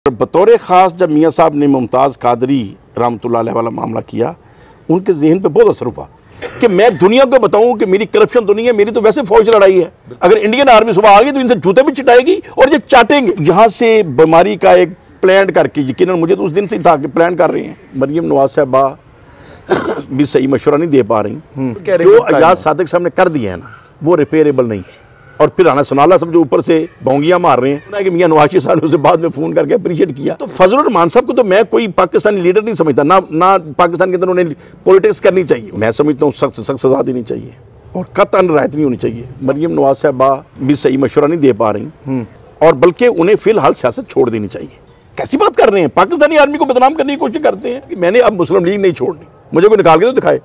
बतौर ख़ास जब मियाँ साहब ने मुमताज़ कादरी रहमतुल्लाह अलैह वाला मामला किया, उनके जहन पे बहुत असर हुआ कि मैं दुनिया को बताऊं कि मेरी करप्शन तो नहीं है, मेरी तो वैसे फौज लड़ाई है। अगर इंडियन आर्मी सुबह आ गई तो इनसे जूते भी चिटाएगी और ये चाटेंगे। यहाँ से बीमारी का एक प्लान करके, यकीनन मुझे तो उस दिन से ही था कि प्लान कर रहे हैं। मरियम नवाज साहबा भी सही मशवरा नहीं दे पा रही। जो अजाज सादिक साहब ने कर दिया है ना, वो रिपेयरेबल नहीं है। और फिर राना सनाला सब जो ऊपर से बोंगियां मार रहे हैं कि मियां नवाज शरीफ साहब ने उसे बाद में फ़ोन करके अप्रिशिएट किया। तो फजलुर रहमान साहब को तो मैं कोई पाकिस्तानी लीडर नहीं समझता, ना पाकिस्तान के अंदर उन्हें पॉलिटिक्स करनी चाहिए। मैं समझता हूँ सख्त सख्त सजा देनी चाहिए और कतई रियायत नहीं होनी चाहिए। मरियम नवाज साहबा भी सही मशवरा नहीं दे पा रही और बल्कि उन्हें फिलहाल सियासत छोड़ देनी चाहिए। कैसी बात कर रहे हैं, पाकिस्तानी आर्मी को बदनाम करने की कोशिश करते हैं कि मैंने अब मुस्लिम लीग नहीं छोड़नी, मुझे कोई निकाल के तो दिखाए।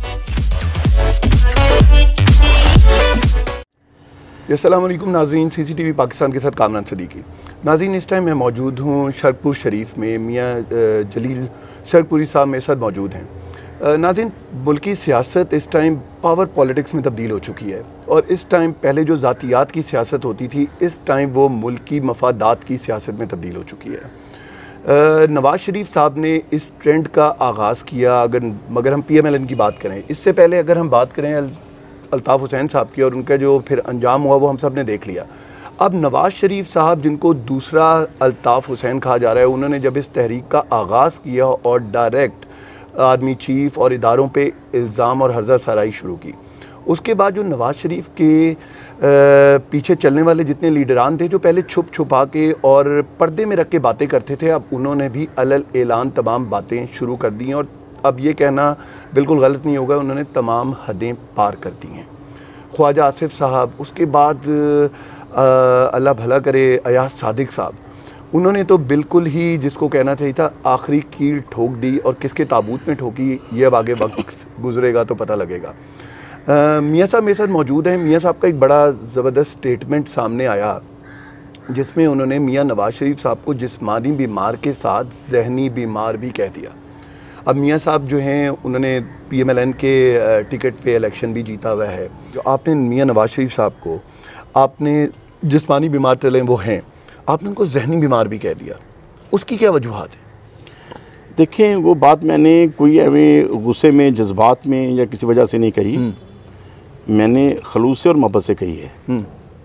अस्सलाम वालेकुम नाज़रीन, CCTV पाकिस्तान के साथ कामरान सदीकी। नाज़रीन, इस टाइम मैं मौजूद हूँ शरकपुर शरीफ में। मियाँ जलील शरकपुरी साहब मेरे साथ मौजूद हैं। नाज़रीन, मुल्की सियासत इस टाइम पावर पॉलिटिक्स में तब्दील हो चुकी है और इस टाइम पहले जो ज़ातियात की सियासत होती थी, इस टाइम वो मुल्की मफादात की सियासत में तब्दील हो चुकी है। नवाज़ शरीफ साहब ने इस ट्रेंड का आगाज़ किया। मगर हम PMLN की बात करें, इससे पहले अगर हम बात करें अल्ताफ़ हुसैन साहब की, और उनका जो फिर अंजाम हुआ वो हम सब ने देख लिया। अब नवाज़ शरीफ साहब, जिनको दूसरा अल्ताफ़ हुसैन कहा जा रहा है, उन्होंने जब इस तहरीक का आगाज़ किया और डायरेक्ट आर्मी चीफ और इदारों पे इल्ज़ाम और हर्जा सराई शुरू की, उसके बाद जो नवाज़ शरीफ के पीछे चलने वाले जितने लीडरान थे, जो पहले छुप छुपा के और पर्दे में रख के बातें करते थे, अब उन्होंने भी अलल ऐलान तमाम बातें शुरू कर दी हैं। और अब ये कहना बिल्कुल गलत नहीं होगा, उन्होंने तमाम हदें पार कर दी हैं। ख्वाजा आसिफ साहब, उसके बाद अल्लाह भला करे अयाज सादिक साहब, उन्होंने तो बिल्कुल ही जिसको कहना चाहिए था आखिरी कील ठोक दी। और किसके ताबूत में ठोकी, ये अब आगे वक्त गुजरेगा तो पता लगेगा। मियाँ साहब मेरे साथ मौजूद हैं। मियाँ साहब का एक बड़ा ज़बरदस्त स्टेटमेंट सामने आया जिसमें उन्होंने मियाँ नवाज शरीफ साहब को जिस्मानी बीमार के साथ जहनी बीमार भी कह दिया। अब मियाँ साहब जो हैं, उन्होंने PMLN के टिकट पे इलेक्शन भी जीता हुआ है। जो आपने मियाँ नवाज शरीफ साहब को आपने जिस्मानी बीमार चले वो हैं, आपने उनको जहनी बीमार भी कह दिया, उसकी क्या वजूहात है? देखें, वो बात मैंने कोई एवं गुस्से में, जज्बात में या किसी वजह से नहीं कही। मैंने खलूस से और मोहब्बत से कही है।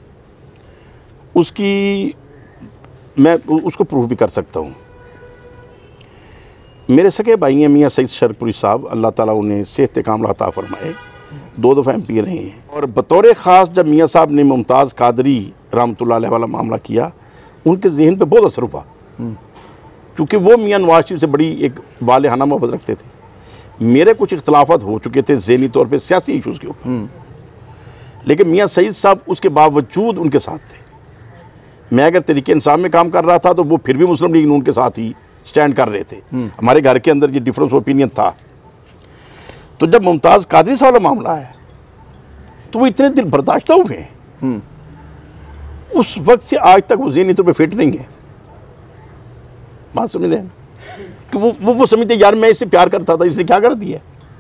उसकी मैं उसको प्रूफ भी कर सकता हूँ। मेरे सके भाई हैं मियाँ सईद शरकपुरी साहब, अल्लाह ताला उन्हें सेहत कामला अता फरमाए, 2 दफ़ा MP रहे हैं। और बतौर ख़ास जब मियाँ साहब ने मुमताज़ कादरी रहमतुल्लाह अलैह वाला मामला किया, उनके जहन पे बहुत असर हुआ क्योंकि वो मियाँ नवाज शरीफ से बड़ी एक वालेहाना मोहब्बत रखते थे। मेरे कुछ इख्तलाफात हो चुके थे ज़हनी तौर पर सियासी इशूज़ के ऊपर, लेकिन मियाँ सईद साहब उसके बावजूद उनके साथ थे। मैं अगर तरीके इंसाफ में काम कर रहा था तो वो फिर भी मुस्लिम लीग नून के साथ ही स्टैंड कर रहे थे। हमारे घर के अंदर ये डिफरेंस ऑफ ओपिनियन था। तो जब मुमताज़ कादरी साहब वाला मामला है तो वो इतने दिल बर्दाश्ता हुए हैं, उस वक्त से आज तक वो ज़हनी तौर पे फिट नहीं है। बात समझ रहे हैं कि वो समझते यार मैं इससे प्यार करता था, इसने क्या कर दिया,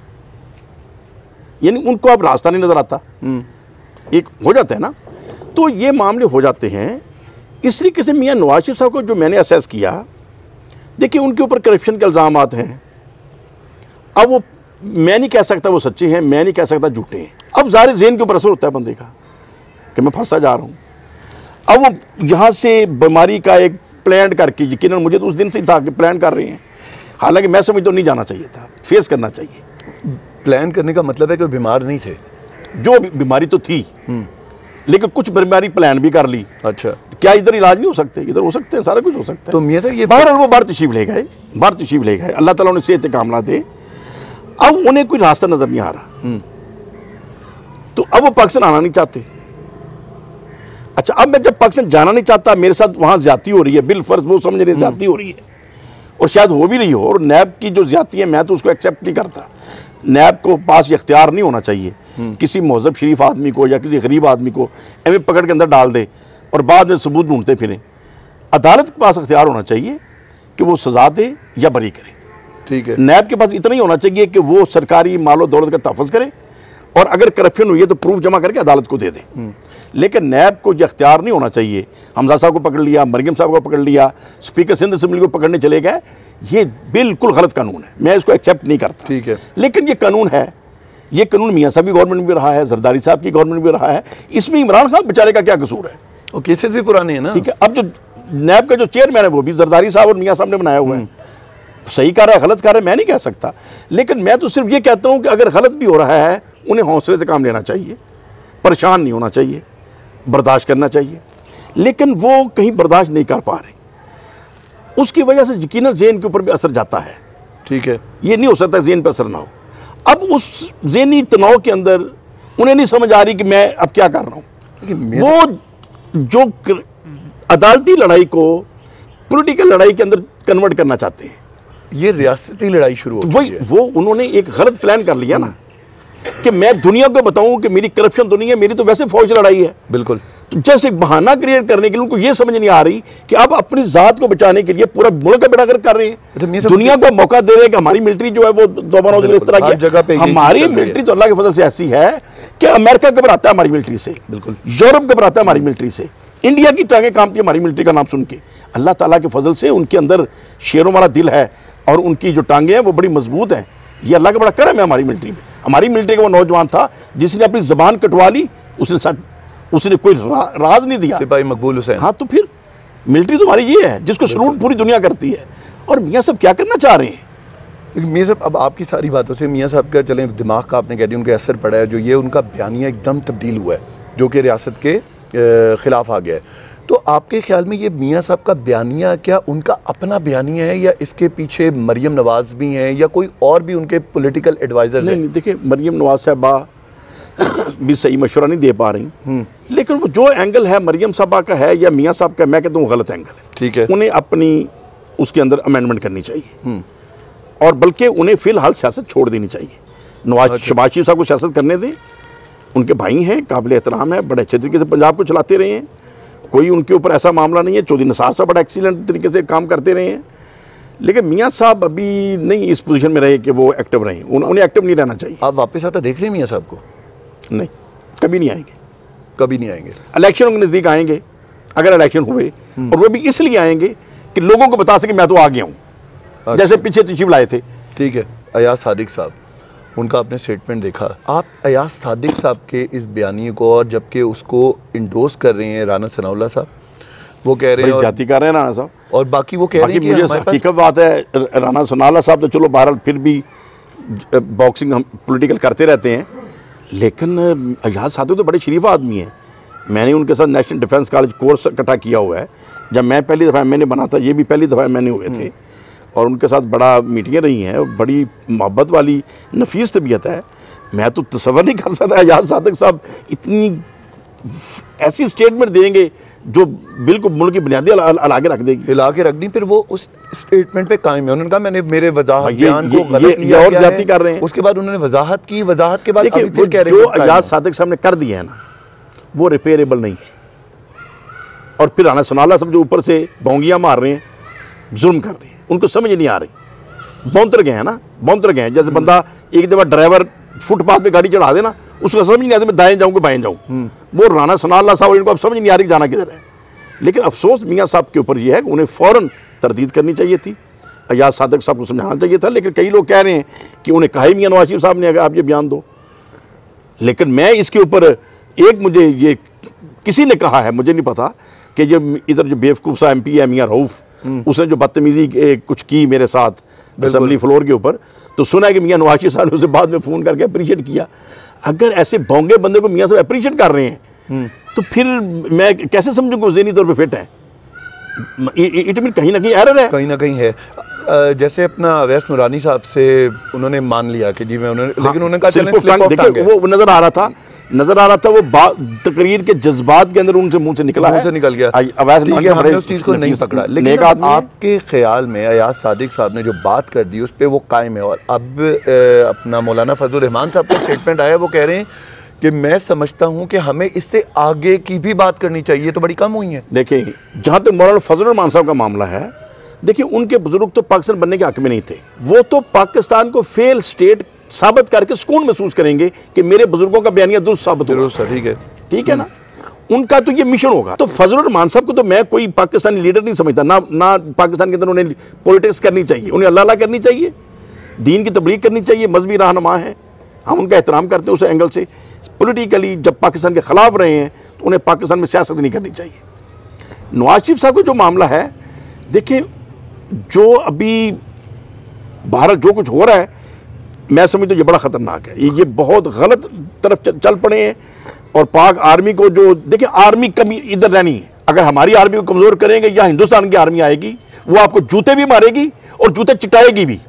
यानी उनको अब रास्ता नहीं नजर आता। एक हो जाता है ना, तो ये मामले हो जाते हैं। इस तरीके से मियाँ नवाज शरीफ साहब को जो मैंने असेस किया, देखिए उनके ऊपर करप्शन के इल्ज़ाम हैं। अब वो मैं नहीं कह सकता वो सच्चे हैं, मैं नहीं कह सकता झूठे हैं। अब ज़ाहिर ज़हन के ऊपर असर होता है बंदे का कि मैं फंसता जा रहा हूँ। अब वो यहाँ से बीमारी का एक प्लान करके, यकीनन मुझे तो उस दिन से ही था कि प्लान कर रहे हैं, हालांकि मैं समझता हूँ नहीं जाना चाहिए था, फेस करना चाहिए। प्लान करने का मतलब है कि बीमार नहीं थे, जो बीमारी तो थी लेकिन कुछ बीमारी प्लान भी कर ली। अच्छा, क्या इधर इलाज नहीं हो सकते? इधर हो सकते हैं, सारा कुछ हो सकता है। तो मियाँ साहब ये बहरहाल वो बाहर तशरीफ ले गए, अल्लाह ताला उन्हें सेहत कामला दे। अब उन्हें कोई रास्ता नजर नहीं आ रहा, तो अब वो पाकिस्तान आना नहीं चाहते। अच्छा, अब मैं जब पाकिस्तान जाना नहीं चाहता, मेरे साथ वहां ज्यादती हो रही है, बिल फर्ज वो समझ रहे ज्यादती हो रही है और शायद हो भी रही हो, और नैब की जो ज्यादती है मैं तो उसको एक्सेप्ट नहीं करता। नैब को पास ये इख्तियार नहीं होना चाहिए किसी महजब शरीफ आदमी को या किसी गरीब आदमी को एवं पकड़ के अंदर डाल दे और बाद में सबूत ढूंढते फिरें। अदालत के पास इख्तियार होना चाहिए कि वो सजा दे या बरी करे। ठीक है, नैब के पास इतना ही होना चाहिए कि वो सरकारी मालो दौलत का तहफ़्फ़ुज़ करे और अगर करप्शन हुई है तो प्रूफ जमा करके अदालत को दे दे। लेकिन नैब को ये अख्तियार नहीं होना चाहिए, हमजा साहब को पकड़ लिया, मरियम साहब को पकड़ लिया, स्पीकर सिंध असेंबली को पकड़ने चले गए, ये बिल्कुल गलत कानून है, मैं इसको एक्सेप्ट नहीं करता। ठीक है, लेकिन ये कानून है, ये कानून मियाँ साहब की गवर्नमेंट में भी रहा है, जरदारी साहब की गवर्नमेंट में भी रहा है, इसमें इमरान खान बेचारे का क्या कसूर है? और केसेस भी पुराने हैं ना। ठीक है, अब जो नैब का जो चेयरमैन है वो भी जरदारी साहब और मियाँ साहब ने बनाया हुआ है, सही कर रहा है गलत कर रहा है मैं नहीं कह सकता, लेकिन मैं तो सिर्फ ये कहता हूँ कि अगर गलत भी हो रहा है उन्हें हौसले से काम लेना चाहिए, परेशान नहीं होना चाहिए, बर्दाश्त करना चाहिए। लेकिन वो कहीं बर्दाश्त नहीं कर पा रहे, उसकी वजह से यकीनन ज़हन के ऊपर भी असर जाता है। ठीक है, ये नहीं हो सकता ज़हन पर असर ना हो। अब उस ज़हनी तनाव के अंदर उन्हें नहीं समझ आ रही कि मैं अब क्या कर रहा हूँ। वो जो अदालती लड़ाई को पॉलिटिकल लड़ाई के अंदर कन्वर्ट करना चाहते हैं, ये रियासती लड़ाई शुरू हो वही वो उन्होंने एक गलत प्लान कर लिया ना कि मैं दुनिया को बताऊं कि मेरी करप्शन तो नहीं है, मेरी तो वैसे फौज लड़ाई है। बिल्कुल, तो जैसे एक बहाना क्रिएट करने के लिए उनको ये समझ नहीं आ रही कि अब अपनी जात को बचाने के लिए पूरा मुल्क का बेड़ा कर रहे हैं, दुनिया को मौका दे रहे हैं कि हमारी मिलिट्री जो है वो दोबारा इस तरह की। हमारी मिलिट्री तो अल्लाह के फजल से ऐसी है कि अमेरिका घबराता है हमारी मिलिट्री से, बिल्कुल यूरोप घबराता है हमारी मिलिट्री से, इंडिया की टांगें कांपती है हमारी मिलिट्री का नाम सुन के। अल्लाह ताला के फजल से उनके अंदर शेरों वाला दिल है और उनकी जो टांगें हैं वो बड़ी मजबूत हैं। ये अल्लाह का बड़ा करम है हमारी मिलिट्री में। हमारी मिलिट्री का वो नौजवान था जिसने अपनी जबान कटवा ली, उसने कोई राज नहीं दिया, सिपाही मकबूल हुसैन। हाँ, तो फिर मिलिट्री तो हमारी ये है जिसको सलूट पूरी दुनिया करती है। और मियाँ साहब क्या करना चाह रहे हैं? मियाँ साहब, अब आपकी सारी बातों से मियाँ साहब का चलें दिमाग का आपने कह दिया, उनके असर पड़ा है, जो ये उनका बयानिया एकदम तब्दील हुआ है जो कि रियासत के खिलाफ आ गया है। तो आपके ख्याल में ये मियाँ साहब का बयानिया क्या उनका अपना बयानिया है या इसके पीछे मरियम नवाज भी हैं या कोई और भी उनके पॉलिटिकल एडवाइजर्स हैं? नहीं, देखिए मरियम नवाज साहबा भी सही मशवरा नहीं दे पा रही, लेकिन वो जो एंगल है मरियम साहबा का है या मियाँ साहब का, मैं कहता हूँ गलत एंगल है। ठीक है, उन्हें अपनी उसके अंदर अमेंडमेंट करनी चाहिए और बल्कि उन्हें फिलहाल सियासत छोड़ देनी चाहिए। शहबाज शरीफ साहब को सियासत करने दें, उनके भाई हैं, काबिल एहतराम है, बड़े अच्छे तरीके से पंजाब को चलाते रहे हैं, कोई उनके ऊपर ऐसा मामला नहीं है। चौधरी निसार साहब बड़ा एक्सीलेंट तरीके से काम करते रहे हैं, लेकिन मियाँ साहब अभी नहीं इस पोजीशन में रहे कि वो एक्टिव रहें, उन्हें एक्टिव नहीं रहना चाहिए। आप वापस आता देख रहे हैं मियाँ साहब को? नहीं, कभी नहीं आएंगे, कभी नहीं आएंगे। इलेक्शन के नज़दीक आएंगे, अगर इलेक्शन हुए, और वो भी इसलिए आएंगे कि लोगों को बता सके मैं तो आ गया हूँ, जैसे पीछे तशरीफ लाए थे। ठीक है, अयाज सादिक साहब, उनका आपने स्टेटमेंट देखा, आप अयाज सादिक साहब के इस बयानी को, और जबकि उसको इंडोर्स कर रहे हैं राना सनाउल्लाह साहब, वो कह रहे हैं जाति कर रहे हैं राना साहब, और बाकी वो कह रहे हैं कि मुझे हकीकत बात है, राना सनाउल्लाह साहब तो चलो बहरहाल फिर भी बॉक्सिंग हम पॉलिटिकल करते रहते हैं, लेकिन अयाज सादिक तो बड़े शरीफ आदमी हैं। मैंने उनके साथ नेशनल डिफेंस कॉलेज कोर्स इकट्ठा किया हुआ है, जब मैं पहली दफ़ा मैंने बना था, ये भी पहली दफ़ा मैंने हुए थे, और उनके साथ बड़ा मीटिंगें रही हैं, बड़ी मोहब्बत वाली नफीस तबीयत है। मैं तो तसव्वुर नहीं कर सकता अयाज सादिक साहब इतनी ऐसी स्टेटमेंट देंगे जो बिल्कुल मुल्क की बुनियादी आगे रख देगी, हिला के रख दी। फिर वो उस स्टेटमेंट पे कायम है, उन्होंने कहा मैंने मेरे वजाहत बयान को गलत लिया और जाती कर रहे हैं। उसके बाद उन्होंने वजाहत की, वजाहत के बाद देखिए फिर कह रहे हैं जो अयाज सादिक साहब ने कर दिया है ना, वो रिपेयरेबल नहीं है। और फिर राना सनाउल्लाह साहब जो ऊपर से भोंगियाँ मार रहे हैं, जुल्म कर रहे हैं, उनको समझ नहीं आ रही, बौंतर गए हैं ना, बौंतर गए हैं। जैसे बंदा एक दफ़ा ड्राइवर फुटपाथ पे गाड़ी चढ़ा देना, उसको समझ नहीं आता मैं दाएं जाऊँ कि बाएं जाऊँ, वो राना सनाउल्लाह साहब इनको अब समझ नहीं आ रही जाना किधर है। लेकिन अफसोस मियाँ साहब के ऊपर ये है कि उन्हें फ़ौरन तरदीद करनी चाहिए थी, अयाज सादिक साहब को समझाना चाहिए था। लेकिन कई लोग कह रहे हैं कि उन्हें कहा ही मियाँ नवाज शरीफ साहब ने अगर आप ये बयान दो, लेकिन मैं इसके ऊपर एक, मुझे ये किसी ने कहा है, मुझे नहीं पता, कि जो इधर जो बेवकूफ़ सा MP है मियाँ रऊफ़, उसने जो बदतमीज़ी कुछ की मेरे साथ असेंबली फ्लोर के ऊपर, तो सुना है कि मियाँ नवाज शरीफ साहब ने उसे बाद में फ़ोन करके अप्रीशिएट किया। अगर ऐसे भोंगे बंदे को मियाँ साहब अप्रीशिएट कर रहे हैं तो फिर मैं कैसे समझूँ ज़हनी तौर पे फिट है? इट मीन कहीं ना कहीं एरर है, कहीं ना कहीं है। जैसे अपना अवैस नूरानी साहब से उन्होंने मान लिया कि जी मैं उन्होंने, लेकिन उन्होंने कहा चलें स्लिप ऑफ टंग है। वो नजर आ रहा था वो तकरीर के जज्बात के अंदर उनसे मुंह से निकला है, से निकल गया। अवैस हमने उस चीज़ को नहीं पकड़ा, लेकिन आपके ख्याल में अयाज सादिक साहब ने जो बात कर दी उस पर वो कायम है। और अब अपना मौलाना फजल रहमान साहब का स्टेटमेंट आया, वो कह रहे हैं कि मैं समझता हूं कि हमें इससे आगे की भी बात करनी चाहिए, तो बड़ी कम हुई है। देखिए जहां तक मौलाना फजल रहमान साहब का मामला है, देखिए उनके बुजुर्ग तो पाकिस्तान बनने के हक में नहीं थे, वो तो पाकिस्तान को फेल स्टेट साबित करके सुकून महसूस करेंगे कि मेरे बुजुर्गों का बयानिया दुरुस्त साबित होगा। दुरुस्त है, ठीक है, ठीक है ना, उनका तो ये मिशन होगा। तो फजलुर रहमान साहब को तो मैं कोई पाकिस्तानी लीडर नहीं समझता, ना पाकिस्तान के अंदर उन्हें पॉलिटिक्स करनी चाहिए, उन्हें अल्लाह अल्लाह करनी चाहिए, दीन की तबलीग करनी चाहिए, मजहबी रहनुमा है, हम उनका एहतराम करते हैं उस एंगल से। पॉलिटिकली जब पाकिस्तान के खिलाफ रहे हैं तो उन्हें पाकिस्तान में सियासत नहीं करनी चाहिए। नवाज शरीफ साहब को जो मामला है, देखिए जो अभी भारत जो कुछ हो रहा है, मैं समझता हूँ ये बड़ा ख़तरनाक है, ये बहुत गलत तरफ चल पड़े हैं। और पाक आर्मी को जो, देखिए आर्मी कभी इधर रहनी है, अगर हमारी आर्मी को कमज़ोर करेंगे या हिंदुस्तान की आर्मी आएगी, वो आपको जूते भी मारेगी और जूते चिटाएगी भी।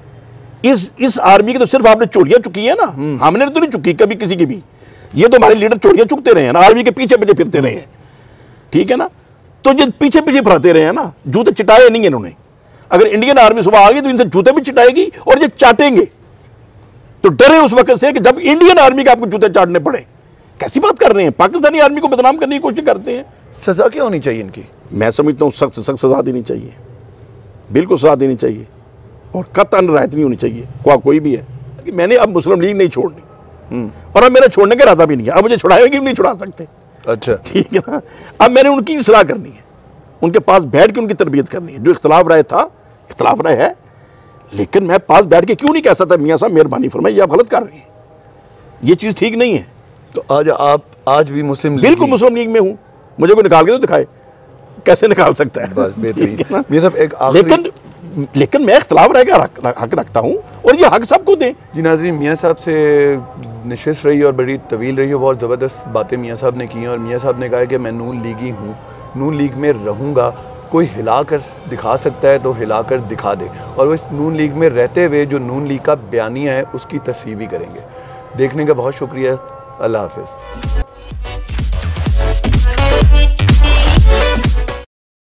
इस आर्मी की तो सिर्फ आपने चोरियां चुकी है ना, हमने तो नहीं चुकी कभी किसी की भी। ये तो हमारे लीडर चोरियां चुकते रहे हैं ना, आर्मी के पीछे पीछे फिरते रहे हैं, ठीक है ना, तो ये पीछे पीछे फिराते रहे हैं ना, जूते चिटाए नहीं इन्होंने। अगर इंडियन आर्मी सुबह आ गई तो इनसे जूते भी चिटाएगी और ये चाटेंगे। तो डरे उस वक्त से कि जब इंडियन आर्मी के आपको जूते चाटने पड़े। कैसी बात कर रहे हैं, पाकिस्तानी आर्मी को बदनाम करने की कोशिश करते हैं। सजा क्या होनी चाहिए इनकी? मैं समझता हूँ सख्त सख्त सजा देनी चाहिए, बिल्कुल सजा देनी चाहिए, और कतई रियायत नहीं होनी चाहिए, कोई भी है। मैंने अब मुस्लिम लीग नहीं छोड़नी, और अब मेरा छोड़ने का इरादा भी नहीं है। अब मुझे छुड़ाएंगे नहीं छुड़ा सकते, अच्छा ठीक है ना। अब मैंने उनकी इस्लाह करनी है, उनके पास बैठ के उनकी तरबियत करनी है। जो इख्तलाफ राय था, इख्तलाफ राय है, लेकिन मैं पास बैठ के क्यों नहीं कह सकता मियाँ साहब मेहरबानी फरमाइए, ये आप गलत कर रहे हैं, ये चीज़ ठीक नहीं है। तो आज आप आज भी मुस्लिम लीग? बिल्कुल मुस्लिम लीग में हूँ, मुझे कोई निकाल के तो दिखाए, कैसे निकाल सकता है? बस बेहतरीन। मियाँ साहब एक लेकिन मैं इख्तलाफ राय का हक रखता हूँ, और ये हक सबको दें। जी नाज़रीन, मियाँ साहब से नशिस्त रही और बड़ी तवील रही है, बहुत ज़बरदस्त बातें मियाँ साहब ने की हैं। और मियाँ साहब ने कहा है कि मैं नून लीगी हूँ, नून लीग में रहूँगा, कोई हिला कर दिखा सकता है तो हिला कर दिखा दे। और वो इस नून लीग में रहते हुए जो नून लीग का बयानिया है उसकी तस्वीर भी करेंगे। देखने का बहुत शुक्रिया, अल्लाह हाफ़िज़।